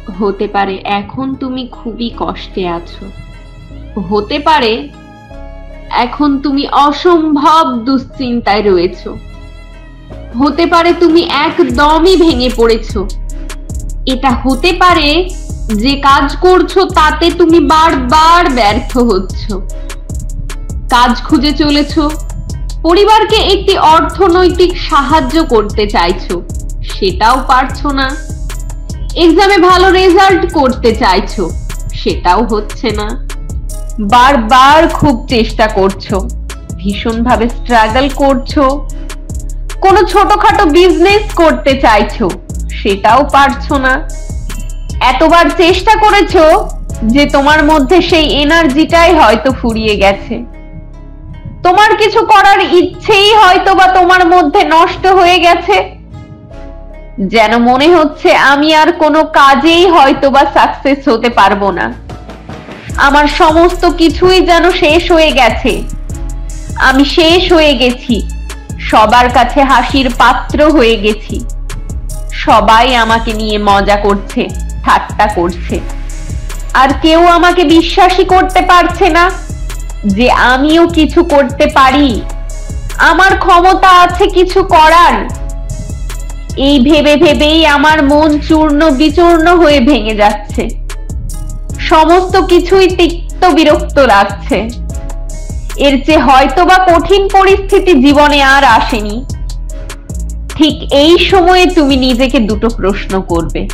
হতে পারে এখন তুমি খুবই কষ্টে আছো, হতে পারে এখন তুমি অসম্ভব দুশ্চিন্তায় রয়েছো, হতে পারে তুমি একদমই ভেঙে পড়েছো, এটা হতে পারে যে কাজ করছো তাতে তুমি বারবার ব্যর্থ হচ্ছ, কাজ খুঁজে চলেছো, পরিবারকে একটি অর্থনৈতিক সাহায্য করতে চাইছো, সেটাও পারছো না, এক্সামে ভালো রেজাল্ট করতে চাইছো, সেটাও হচ্ছে না, বারবার খুব চেষ্টা করছো, ভীষণভাবে স্ট্রাগল করছো, কোনো ছোটখাটো বিজনেস করতে চাইছো, সেটাও পারছো না, এতবার চেষ্টা করেছো যে তোমার মধ্যে সেই এনার্জিটাই হয়তো ফুরিয়ে গেছে, তোমার কিছু করার ইচ্ছেই হয়তো বা তোমার মধ্যে নষ্ট হয়ে গেছে, যেন মনে হচ্ছে আমি আর কোনো কাজেই হয়তো বা সাকসেস হতে পারবো না, আমার সমস্ত কিছুই যেন শেষ হয়ে গেছে, আমি শেষ হয়ে গেছি, সবার কাছে হাসির পাত্র হয়ে গেছি, সবাই আমাকে নিয়ে মজা করছে, ঠাট্টা করছে, আর কেউ আমাকে বিশ্বাসই করতে পারছে না যে আমিও কিছু করতে পারি, আমার ক্ষমতা আছে কিছু করার। এই ভেবে ভেবেই আমার মন চূর্ণ বিচূর্ণ হয়ে ভেঙে যাচ্ছে, সমস্ত কিছুই তিক্ত বিরক্ত লাগছে, এর চেয়ে হয়তোবা কঠিন পরিস্থিতি জীবনে আর আসেনি। ঠিক এই সময়ে তুমি নিজেকে দুটো প্রশ্ন করবে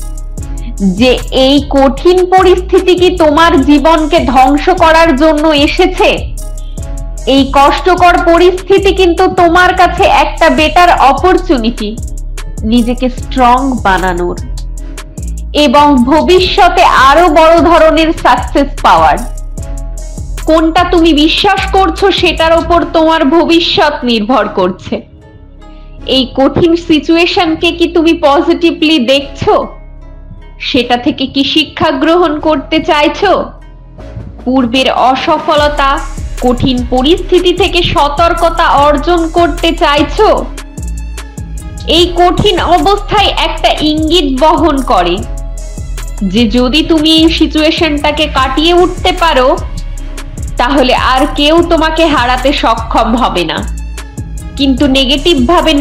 যে এই কঠিন পরিস্থিতি কি তোমার জীবনকে ধ্বংস করার জন্য এসেছে? এই কষ্টকর পরিস্থিতি কিন্তু তোমার কাছে একটা বেটার অপরচুনিটি নিজেকে স্ট্রং বানানোর এবং ভবিষ্যতে আরো বড় ধরনের সাকসেস পাওয়ার। কোনটা তুমি বিশ্বাস করছো সেটার উপর তোমার ভবিষ্যৎ নির্ভর করছে। এই কঠিন সিচুয়েশনকে কি তুমি পজিটিভলি দেখছো? সেটা থেকে কি শিক্ষা গ্রহণ করতে চাইছো? পূর্বের অসফলতা, কঠিন পরিস্থিতি থেকে সতর্কতা অর্জন করতে চাইছো? এই কঠিন অবস্থায় একটা ইঙ্গিত বহন করে যে যদি তুমি এই সিচুয়েশনটাকে কাটিয়ে উঠতে পারো তাহলে আর কেউ তোমাকে হারাতে সক্ষম হবে না। কিন্তু নেগেটিভ ভাবে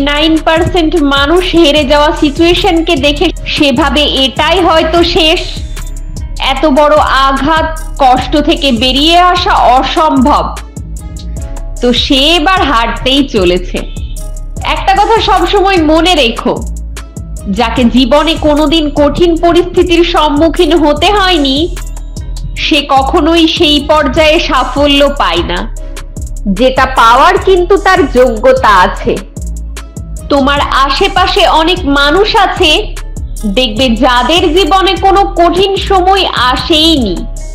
99% মানুষ হেরে যাওয়া সিচুয়েশনকে দেখে সেভাবে এটাই হয়তো শেষ, এত বড় আঘাত, কষ্ট থেকে বেরিয়ে আসা অসম্ভব, তো সে এবার হারতেই চলেছে। একটা কথা সবসময় মনে রেখো, যাকে জীবনে কোনোদিন কঠিন পরিস্থিতির সম্মুখীন হতে হয়নি সে কখনোই সেই পর্যায়ে সাফল্য পায় না, যেটা পাওয়ার কিন্তু তার যোগ্যতা আছে। তোমার আশেপাশে অনেক মানুষ আছে দেখবে যাদের জীবনে কোনো কঠিন সময় আসেইনি,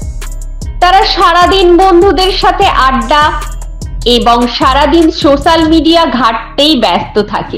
তারা সারাদিন বন্ধুদের সাথে আড্ডা এবং সারাদিন সোশ্যাল মিডিয়া ঘাঁটতেই ব্যস্ত থাকে,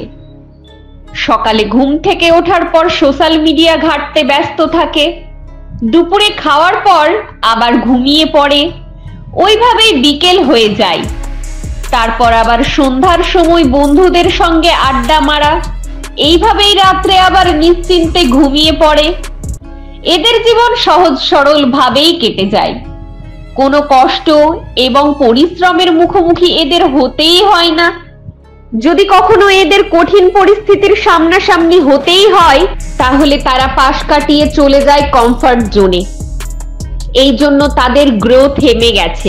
সকালে ঘুম থেকে ওঠার পর সোশ্যাল মিডিয়া ঘাঁটতে ব্যস্ত থাকে, দুপুরে খাওয়ার পর আবার ঘুমিয়ে পড়ে, ওইভাবেই বিকেল হয়ে যায়, তারপর আবার সন্ধ্যার সময় বন্ধুদের সঙ্গে আড্ডা মারা, এইভাবেই রাত্রে আবার নিশ্চিন্তে ঘুমিয়ে পড়ে। এদের জীবন সহজ সরল ভাবেই কেটে যায়, কোনো কষ্ট এবং পরিশ্রমের মুখোমুখি এদের হতেই হয় না। যদি কখনো এদের কঠিন পরিস্থিতির সামনাসামনি হতেই হয় তাহলে তারা পাশ কাটিয়ে চলে যায় কমফর্ট জোনে, এই জন্য তাদের গ্রোথ থেমে গেছে।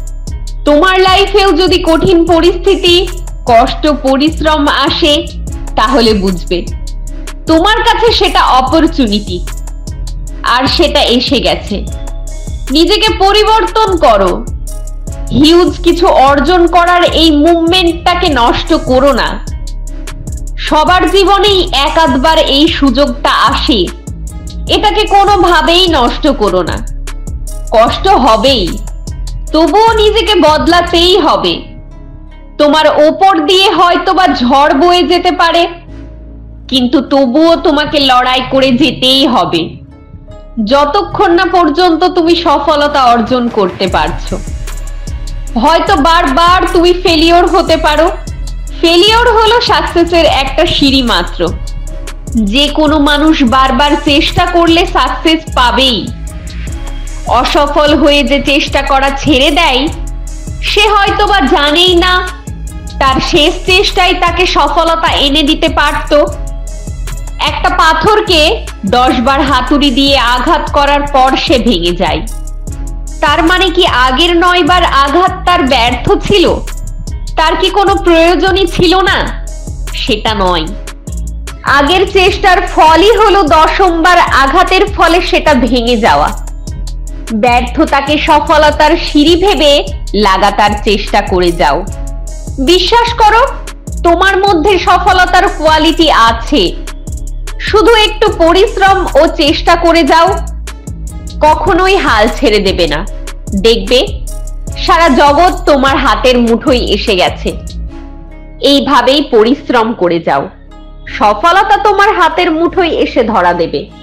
তোমার লাইফেও যদি কঠিন পরিস্থিতি, কষ্ট, পরিশ্রম আসে তাহলে বুঝবে তোমার কাছে সেটা অপরচুনিটি, আর সেটা এসে গেছে। নিজেকে পরিবর্তন করো, হিউজ কিছু অর্জন করার এই মুভমেন্টটাকে নষ্ট করো না। সবার জীবনেই এক আধবার এই সুযোগটা আসে, এটাকে কোনোভাবেই নষ্ট করো না। কষ্ট হবেই, তবুও নিজেকে বদলাতেই হবে। তোমার ওপর দিয়ে হয়তোবা ঝড় বয়ে যেতে পারে, কিন্তু তবুও তোমাকে লড়াই করে যেতেই হবে যতক্ষণ না পর্যন্ত তুমি সফলতা অর্জন করতে পারছো। হয়তো বারবার তুমি ফেলিওর হতে পারো, ফেলিওর হলো সাকসেসের একটা সিঁড়ি মাত্র, যে কোনো মানুষ বারবার চেষ্টা করলে সাকসেস পাবেই। অসফল হয়ে যে চেষ্টা করা ছেড়ে দেয়, সে হয়তোবা জানেই না তার শেষ চেষ্টাই তাকে সফলতা এনে দিতে পারত। একটা পাথরকে 10 বার হাতুড়ি দিয়ে আঘাত করার পর সে ভেঙে যায়। তার মানে কি আগের 9 বার আঘাত তার ব্যর্থ ছিল? তার কি কোনো প্রয়োজনই ছিল না? সেটা নয়। আগের চেষ্টার ফলই হলো 10ম বার আঘাতের ফলে সেটা ভেঙে যাওয়া। ব্যর্থতাকে সফলতার সিঁড়ি ভেবে লাগাতার চেষ্টা করে যাও। বিশ্বাস করো, তোমার মধ্যে সফলতার কোয়ালিটি আছে। শুধু একটু পরিশ্রম ও চেষ্টা করে যাও। কখনোই হাল ছেড়ে দেবে না। দেখবে সারা জগৎ তোমার হাতের মুঠোয় এসে গেছে। এইভাবেই পরিশ্রম করে যাও, সফলতা তোমার হাতের মুঠোয় এসে ধরা দেবে।